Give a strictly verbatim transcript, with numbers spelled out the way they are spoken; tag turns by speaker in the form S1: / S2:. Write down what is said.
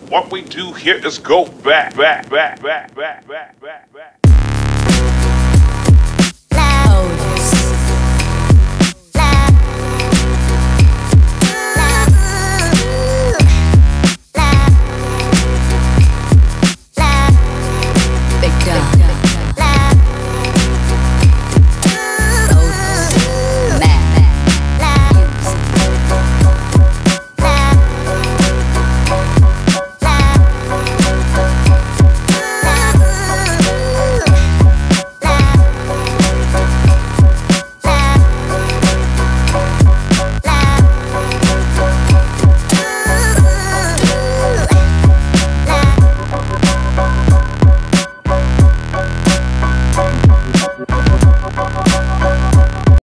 S1: What we do here is go back, back, back, back, back, back, back, back.